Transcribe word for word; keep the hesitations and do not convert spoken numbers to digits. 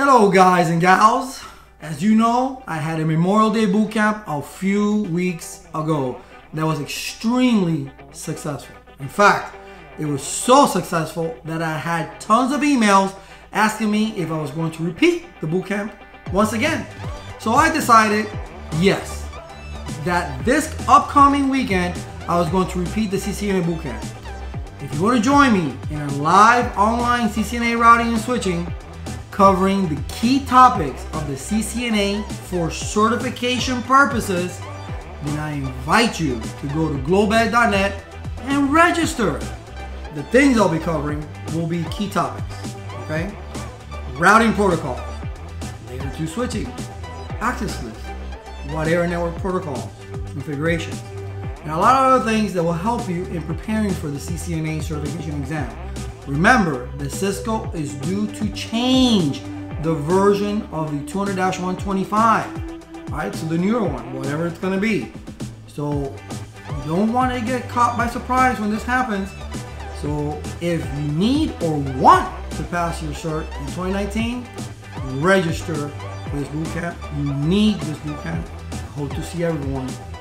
Hello guys and gals. As you know, I had a Memorial Day boot camp a few weeks ago that was extremely successful. In fact, it was so successful that I had tons of emails asking me if I was going to repeat the boot camp once again. So I decided, yes, that this upcoming weekend I was going to repeat the C C N A boot camp. If you want to join me in a live online C C N A routing and switching covering the key topics of the C C N A for certification purposes, then I invite you to go to globed dot net and register. The things I'll be covering will be key topics, okay? Routing protocols, layer two switching, access list, wide area network protocol, configuration, and a lot of other things that will help you in preparing for the C C N A certification exam. Remember that Cisco is due to change the version of the two hundred dash one twenty-five, right, to the newer one, whatever it's going to be. So you don't want to get caught by surprise when this happens. So if you need or want to pass your cert in twenty nineteen, register for this bootcamp. You need this bootcamp. I hope to see everyone